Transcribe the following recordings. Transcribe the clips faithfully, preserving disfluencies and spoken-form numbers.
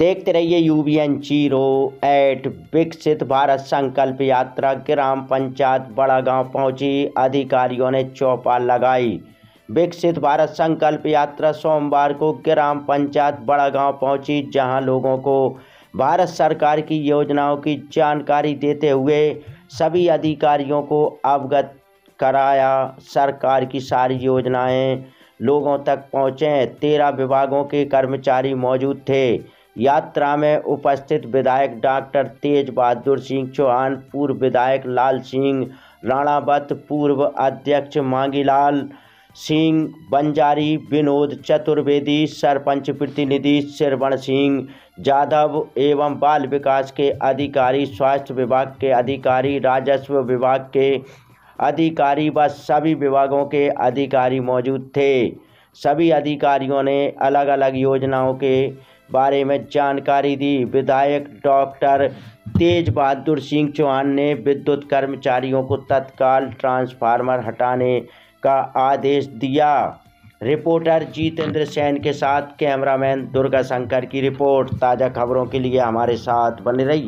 देखते रहिए UBN zero eight. विकसित भारत संकल्प यात्रा ग्राम पंचायत बड़ागांव पहुंची, अधिकारियों ने चौपाल लगाई। विकसित भारत संकल्प यात्रा सोमवार को ग्राम पंचायत बड़ागांव पहुंची, जहां लोगों को भारत सरकार की योजनाओं की जानकारी देते हुए सभी अधिकारियों को अवगत कराया। सरकार की सारी योजनाएं लोगों तक पहुंचे। तेरह विभागों के कर्मचारी मौजूद थे। यात्रा में उपस्थित विधायक डॉक्टर तेज बहादुर सिंह चौहान, पूर्व विधायक लाल सिंह राणावत, पूर्व अध्यक्ष मांगीलाल सिंह बंजारी, विनोद चतुर्वेदी, सरपंच प्रतिनिधि श्रवण सिंह जाधव एवं बाल विकास के अधिकारी, स्वास्थ्य विभाग के अधिकारी, राजस्व विभाग के अधिकारी व सभी विभागों के अधिकारी मौजूद थे। सभी अधिकारियों ने अलग अलग योजनाओं के बारे में जानकारी दी। विधायक डॉक्टर तेज बहादुर सिंह चौहान ने विद्युत कर्मचारियों को तत्काल ट्रांसफार्मर हटाने का आदेश दिया। रिपोर्टर जितेंद्र सेन के साथ कैमरामैन दुर्गा शंकर की रिपोर्ट। ताज़ा खबरों के लिए हमारे साथ बने रहिए।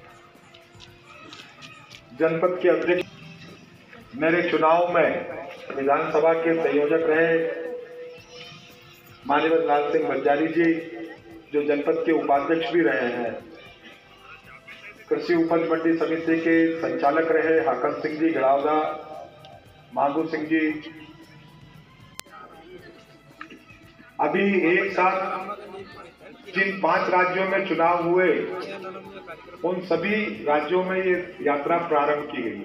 जनपद के अध्यक्ष मेरे चुनाव में विधानसभा के संयोजक रहे माननीय लाल सिंह बंजारी जी, जो जनपद के उपाध्यक्ष भी रहे हैं। कृषि उपज मंडी समिति के संचालक रहे हाकम सिंह जी गड़ावदा, मांगू सिंह जी। अभी एक साथ जिन पांच राज्यों में चुनाव हुए, उन सभी राज्यों में ये यात्रा प्रारंभ की गई।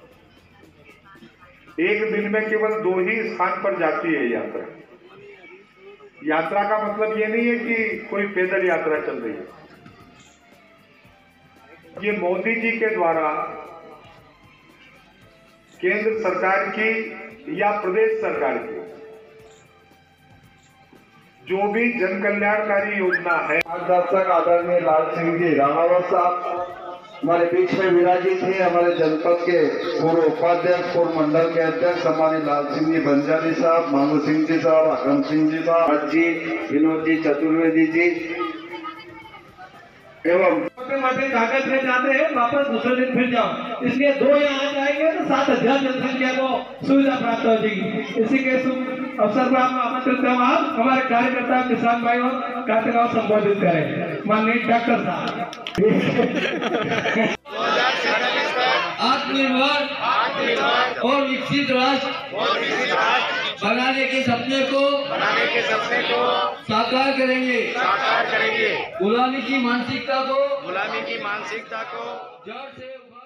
एक दिन में केवल दो ही स्थान पर जाती है यात्रा। यात्रा का मतलब ये नहीं है कि कोई पैदल यात्रा चल रही है। ये मोदी जी के द्वारा केंद्र सरकार की या प्रदेश सरकार की जो भी जन कल्याणकारी योजना है। मार्गदर्शक आदरणीय लाल सिंह जी राणावत साहब हमारे बीच में विराजित थे। हमारे जनपद के पूर्व उपाध्यक्ष, पूर्व मंडल के अध्यक्ष हमारे लाल सिंह जी बंजारी साहब, मांगू सिंह जी साहब, हाकम सिंह जी साहब जी, विनोद जी चतुर्वेदी जी एवं कागज में जाते हैं, वापस दूसरे दिन फिर जाओ। इसलिए दो यहाँ जाएंगे तो सात हजार जनसंख्या को सुविधा प्राप्त हो जाएगी। इसी के शुभ अवसर पर आपको आमंत्रित करूँ, आप हमारे कार्यकर्ता किसान भाइयों कार्यक्रम संबोधित करें। माननीय डॉक्टर साहब। आत्मनिर्भर और विकसित राष्ट्र बनाने के सपने को बनाने के सपने को साकार करेंगे साकार करेंगे गुलामी की मानसिकता को गुलामी की मानसिकता को जड़ से